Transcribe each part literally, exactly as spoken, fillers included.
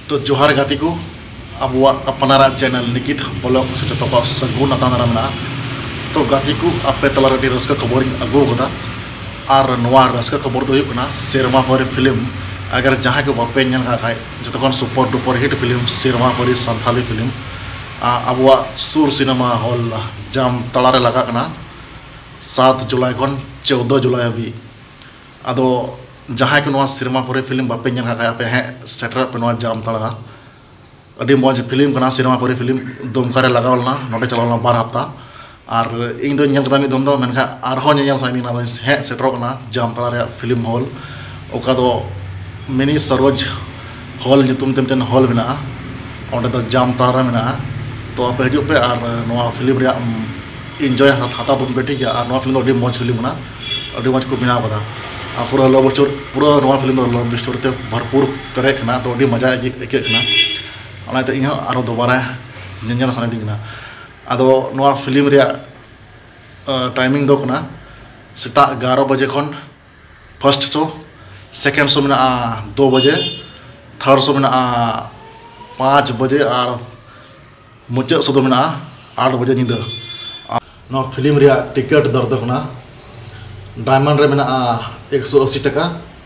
तो जोहार गाती को अब अपनारा चैनल निकित ब्लॉग से जो सगुन अताना मेना तो गाती को आपे तला रस्क खबर अगू कदा और नवा रस्क खबर दो सेरमा परी फिल्म अगर जहाँ को बापे खाए जो सुपर डुपर हिट फिल्म सेरमा परी सानथाली फिल्म अब सुर सिनेमा हॉल जाम तलारे लगा सात जुलाई खन चौदह जुलाई हाबी अदो जहाँ को सेरमा परी फिल्म बापे खाए आपे हें सेटर पे जाम तला अभी मज फिल्म सेरमा परी फिल्म दुमका लगा ना चला बार हफ्ता और इन दो मिद दम दो मेनखा साइन हें सेटर जाम तला फिल्म हॉल ओका दो मिनी सरोज हॉल नुतुम हॉल में अंडे जाम तला में तो आप हजू पे और फिल्म इन्जॉय हता तुम पे ठीक है और फिल्म अभी मज फिल्म अभी मज को बनाव कदा पूरा लव स्टोर पूरा फिल्म लव स्टोर ते भरपूर पेरेकना तो अभी मजा आइकना इन दोबारा नजर सानी अदो फिल्म टाइमिंग दो सेता ग्यारह बजे खन फर्स्ट शो सेकेंड शो में दो बजे थर्ड शो में पाँच बजे और मुचाद शो में आठ बजे नींद फिल्म टिकट दर दो डायमंड रे में एक सौ अस्सी टका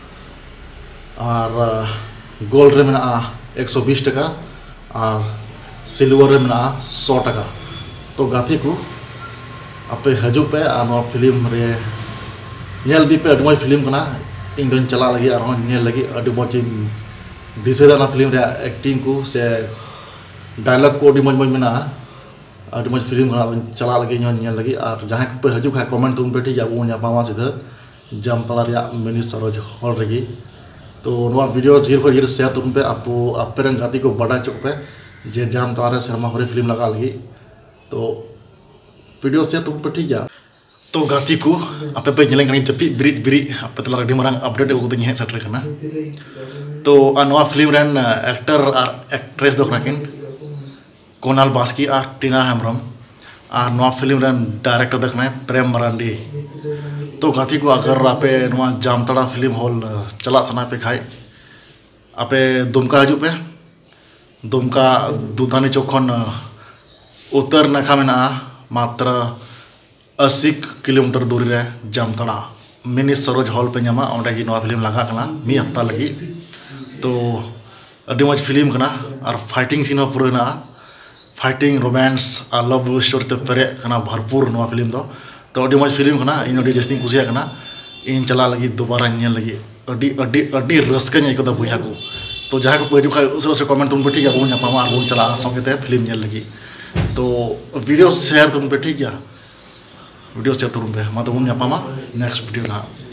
और गोल्ड रे में एक सौ बीस टका और सिल्वर रे में सौ टका तो गाती को आपे हजू पे और फिल्म रे नेल दी पे अभी मज फिल्म कना इन दोन चला लगी और नेल लगी अभी मज दिसेदा फिल्म रे एक्टिंग को से डायलॉग को अभी मज मज में अभी मज फिल्म कना चला लगी नेल लगी और जहाँ पे हजू खाए कमेंट तुम पे ठीक है वो नापामा सीधा जाम तला मिनी सरोज हॉल रही तो वीडियो झीर को झीर शेयर तुम पे आप आपे गाती को बड़ा चुक पे जे जाम तला सेरमा परी फिल्म लगा लगी तो वीडियो शेयर तुम पे ठीक है तो गाती को आपे पे जलें जपी बिरिज बिरिज आपे तला अभी मारंग अपडेट को हें सेटरना तो फिल्म रेन एक्टर और एक्ट्रेस दो किन कोनाल बास्की और टीना हेम्ब्रम और फिल्म रेन डायरेक्टर दो प्रेम मरांडी तो गाती को अगर आपे जाम तला फिल्म हॉल चला सना पे खाए आपे दुमका हजू पे दुमका दुधानी चौक खन उत्तर नाखा में मात्र अस्सी किलोमीटर दूरी रे जाम तला मिनी सरोज हॉल पे नामा ओंडे की फिल्म लगा मी हफ्ता लगी तो अभी मज फिल्म कना और फाइटिंग सीन पूरा फाइटिंग रोमांस और लव स्टोरी ते पेरे भरपूर फिल्म दो तो अभी मज फिल्म कना इन अभी जस्ती कुसियाकना इन चला लगी दोबारा लगी अभी अभी अभी रस्कन आइकदा बुझा को तो जहाँ को हजू खाए उस कमेंट तुम पे ठीक है बन नापामा और बन चला संगे फिल्म लगी तो वीडियो शेयर तुम पे ठीक है वीडियो शेयर तुम पे मैं तो बन नापामा नेक्स्ट वीडियो ना।